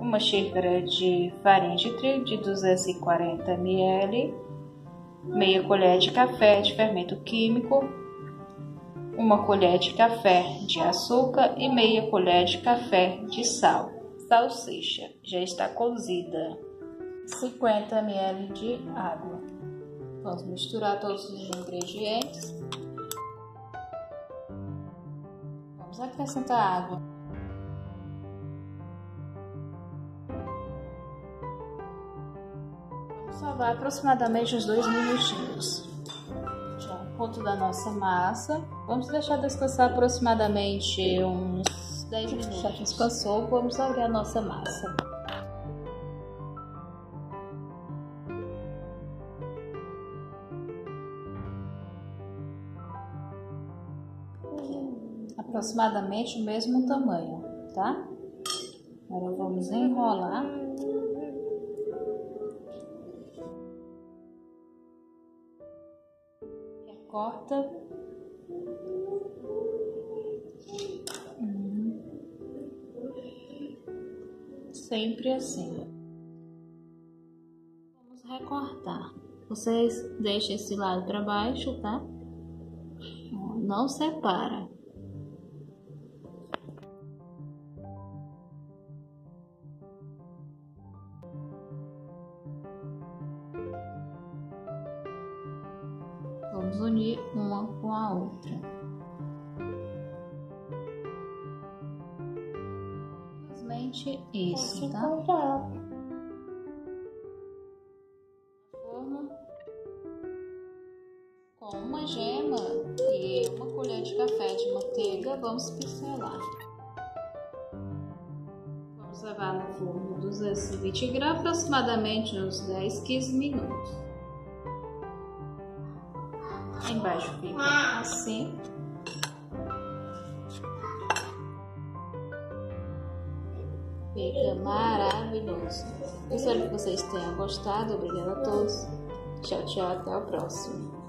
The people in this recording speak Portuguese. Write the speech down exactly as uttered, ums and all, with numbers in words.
uma xícara de farinha de trigo de duzentos e quarenta mililitros, meia colher de café de fermento químico, uma colher de café de açúcar e meia colher de café de sal. Salsicha já está cozida. cinquenta mililitros de água. Vamos misturar todos os ingredientes. Vamos acrescentar água. Vamos salvar aproximadamente uns dois minutinhos. Já o ponto da nossa massa. Vamos deixar descansar aproximadamente uns dez minutos. Já descansou, vamos abrir a nossa massa. Aproximadamente o mesmo tamanho, tá? Agora vamos enrolar. Recorta. Hum. Sempre assim. Vamos recortar. Vocês deixem esse lado para baixo, tá? Não separa. Vamos unir uma com a outra. Simplesmente isso, tá? Forma com uma gema e uma colher de café de manteiga, vamos pincelar. Vamos levar no forno duzentos e vinte graus, aproximadamente uns dez, quinze minutos. Embaixo fica assim. Fica maravilhoso. Eu espero que vocês tenham gostado. Obrigada a todos. Tchau, tchau. Até o próximo.